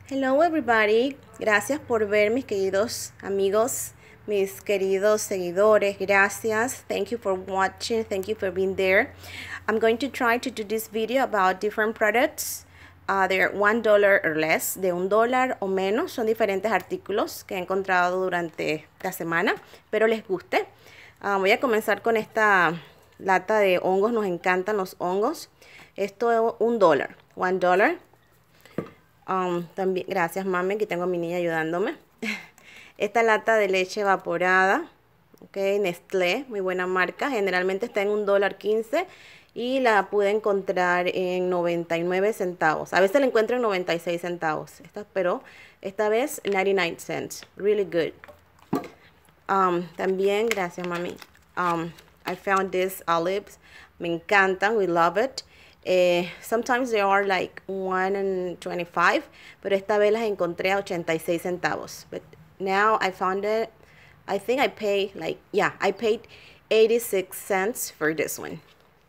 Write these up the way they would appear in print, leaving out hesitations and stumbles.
Hello everybody, gracias por ver mis queridos amigos, mis queridos seguidores, gracias, thank you for watching, thank you for being there. I'm going to try to do this video about different products. They're $1 or less, de $1 o menos, son diferentes artículos que he encontrado durante la semana, pero les guste. Voy a comenzar con esta lata de hongos, nos encantan los hongos. Esto es $1, $1. También, gracias mami, aquí tengo a mi niña ayudándome. Esta lata de leche evaporada, ok, Nestlé, muy buena marca, generalmente está en $1.15 y la pude encontrar en 99 centavos. A veces la encuentro en 96 centavos, pero esta vez 99 cents, really good. También, gracias mami, I found these olives, me encantan, we love it. Sometimes they are like $1.25, pero esta vez las encontré a 86 centavos. But now I found it, I think I paid I paid 86 cents for this one.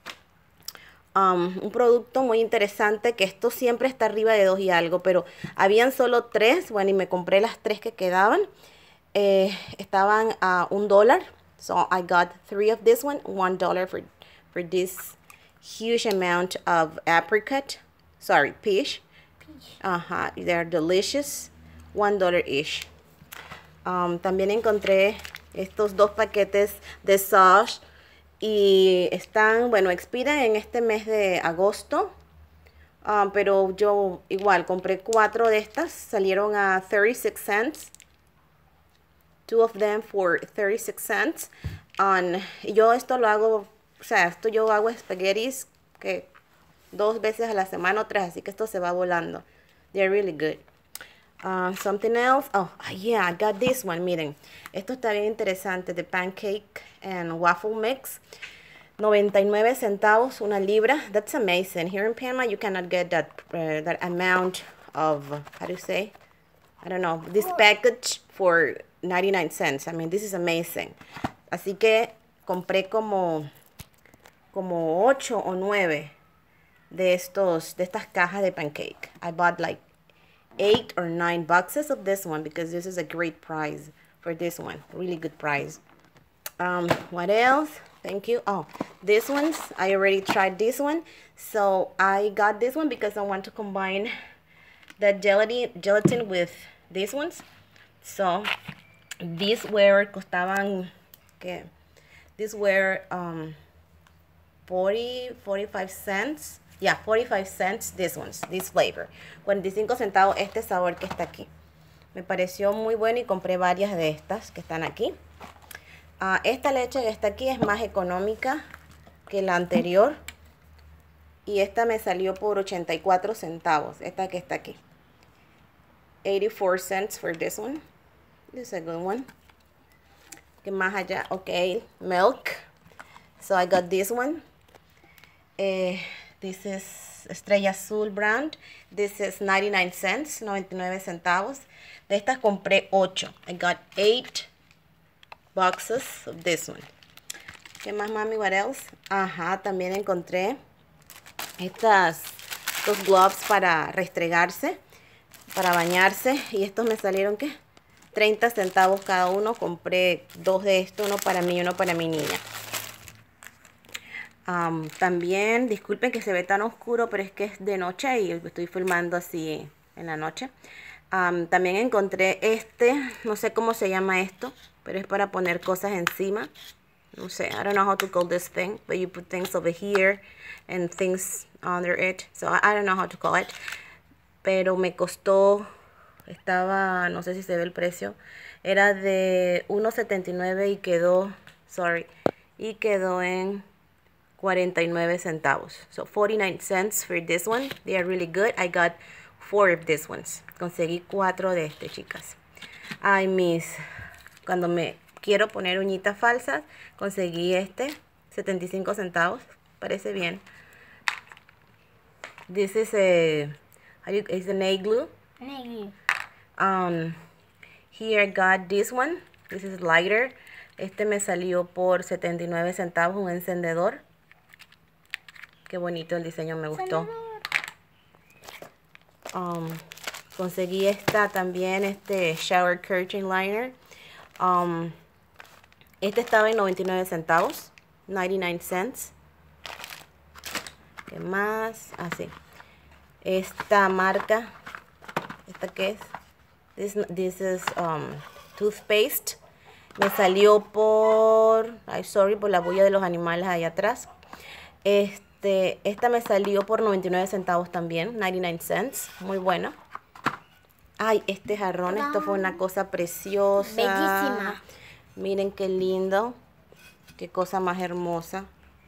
Un producto muy interesante, que esto siempre está arriba de 2 y algo, pero habían solo 3, bueno, y me compré las 3 que quedaban. Estaban a $1, so I got 3 of this one, $1 for this huge amount of peach. They're delicious, $1 each. También encontré estos 2 paquetes de sauce y están, bueno, expiran en este mes de agosto, pero yo igual compré 4 de estas, salieron a 36 cents. 2 of them for 36 cents. Yo esto lo hago, o sea, yo hago espaguetis que 2 veces a la semana o 3, así que esto se va volando. They're really good. Something else. Oh, yeah, I got this one. Miren, esto está bien interesante. The pancake and waffle mix. 99 centavos, una libra. That's amazing. Here in Panama, you cannot get that amount of, how do you say? I don't know, this package for 99 cents. I mean, this is amazing. Así que compré como 8 o 9 de estas cajas de pancake. I bought like 8 or 9 boxes of this one because this is a great price for this one. Really good price. What else? Thank you. Oh, these ones, I already tried this one. So I got this one because I want to combine the gelatin with these ones. So these were costaban, que these were 45 cents. Yeah, 45 cents this ones, this flavor. 45 centavos este sabor que está aquí. Me pareció muy bueno y compré varias de estas que están aquí. Esta leche que está aquí es más económica que la anterior. Y esta me salió por 84 centavos, esta que está aquí. 84 cents for this one. This is a good one. ¿Qué más allá? Okay, milk. So I got this one. This is Estrella Azul brand. This is 99 cents, 99 centavos. De estas compré 8. I got 8 boxes of this one. ¿Qué más, mami? What else? También encontré estos gloves para restregarse, para bañarse. Y estos me salieron, ¿qué? 30 centavos cada uno. Compré 2 de estos, uno para mí y uno para mi niña. También, disculpen que se ve tan oscuro, pero es que es de noche y estoy filmando así en la noche. También encontré no sé cómo se llama esto, pero es para poner cosas encima. No sé, I don't know how to call this thing, but you put things over here and things under it. So I don't know how to call it. Pero me costó, no sé si se ve el precio, era de $1.79 y quedó en 49 centavos. So 49 cents for this one. They are really good. I got 4 of these ones. Conseguí 4 de chicas. Cuando me quiero poner uñitas falsas, conseguí 75 centavos. Parece bien. This is is a nail glue. Nail glue. Here I got this one. This is lighter. Me salió por 79 centavos un encendedor. Qué bonito el diseño, me gustó. conseguí esta también, este shower curtain liner. Este estaba en 99 centavos, 99 cents. ¿Qué más? Así. Esta marca, ¿esta qué es? This is toothpaste. Me salió por, ay, sorry por la bulla de los animales ahí atrás. Esta me salió por 99 centavos también, 99 cents. Muy buena. Ay, este jarrón, esto fue una cosa preciosa. Bellísima. Miren qué lindo. Qué cosa más hermosa.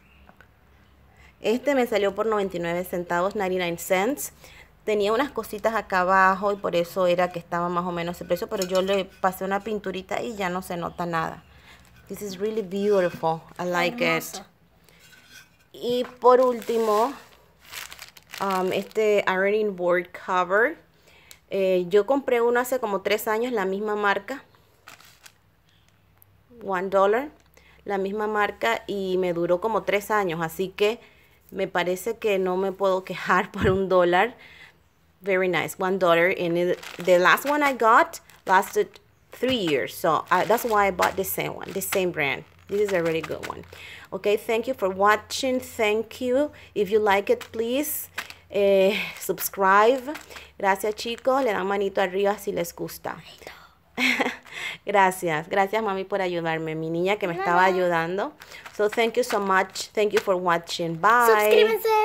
Este me salió por 99 centavos, 99 cents. Tenía unas cositas acá abajo y por eso era que estaba más o menos ese precio, pero yo le pasé una pinturita y ya no se nota nada. This is really beautiful. I like Hermoso. it. Y por último, este ironing board cover. Yo compré uno hace como 3 años, la misma marca. $1, la misma marca, y me duró como 3 años, así que me parece que no me puedo quejar por $1. Very nice, $1, and the last one I got lasted 3 years, so that's why I bought the same one, the same brand. This is a really good one. Okay, thank you for watching. Thank you. If you like it, please subscribe. Gracias, chicos. Le dan manito arriba si les gusta. Gracias, mami, por ayudarme, mi niña que me estaba ayudando. So thank you so much. Thank you for watching. Bye. Suscríbanse.